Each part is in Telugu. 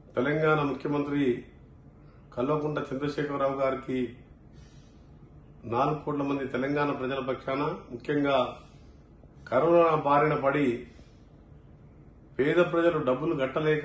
తెలంగాణ ముఖ్యమంత్రి కల్వకుంట్ల చంద్రశేఖరరావు గారికి 4 కోట్ల మంది తెలంగాణ ప్రజల పక్షాన ముఖ్యంగా కరోనా బారిన పడి పేద ప్రజలు డబ్బులు కట్టలేక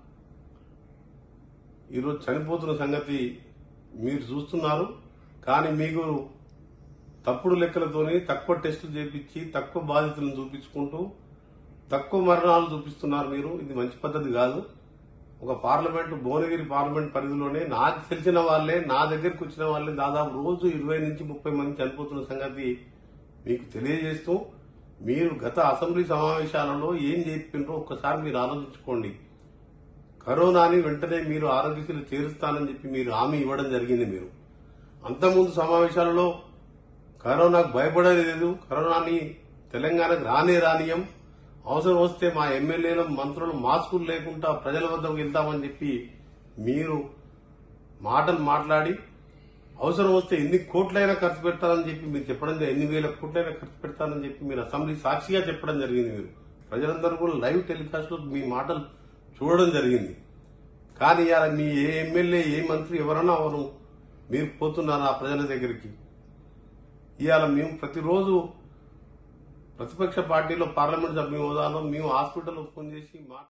ఈరోజు చనిపోతున్న సంగతి మీరు చూస్తున్నారు. కానీ మీకు తప్పుడు లెక్కలతోని తక్కువ టెస్టులు చేపించి తక్కువ బాధితులను చూపించుకుంటూ తక్కువ మరణాలు చూపిస్తున్నారు. మీరు ఇది మంచి పద్ధతి కాదు. ఒక పార్లమెంటు భువనగిరి పార్లమెంట్ పరిధిలోనే నాకు తెలిసిన వాళ్లే నా దగ్గరకు వచ్చిన వాళ్లే దాదాపు రోజు 20 నుంచి 30 మంది చనిపోతున్న సంగతి మీకు తెలియజేస్తూ మీరు గత అసెంబ్లీ సమావేశాలలో ఏం చెప్పినరో ఒక్కసారి మీరు ఆలోచించుకోండి. కరోనాని వెంటనే మీరు ఆరోగ్యశ్రీలు చేరుస్తానని చెప్పి మీరు హామీ ఇవ్వడం జరిగింది. మీరు అంతకుముందు సమావేశాలలో కరోనాకు భయపడలేదు, కరోనాని తెలంగాణకు రానియం, అవసరం వస్తే మా ఎమ్మెల్యేలు మంత్రులు మాస్కులు లేకుండా ప్రజల వద్దకు వెళ్తామని చెప్పి మీరు మాటలు మాట్లాడి అవసరం వస్తే ఎన్ని కోట్లైనా ఖర్చు పెడతారని చెప్పి మీరు చెప్పడం, ఎన్ని వేల కోట్లైనా ఖర్చు పెడతారని చెప్పి మీరు అసెంబ్లీ సాక్షిగా చెప్పడం జరిగింది. మీరు ప్రజలందరూ కూడా లైవ్ టెలికాస్ట్ లో మీ మాటలు చూడడం జరిగింది. కానీ ఇవాళ మీ ఏ ఎమ్మెల్యే ఏ మంత్రి ఎవరన్నా అవరు మీరు పోతున్నారు ఆ ప్రజల దగ్గరికి. ఇవాళ మేము ప్రతిరోజు ప్రతిపక్ష పార్టీలో పార్లమెంట్ సభ్యుల హోదాలో మేము హాస్పిటల్లో ఫోన్ చేసి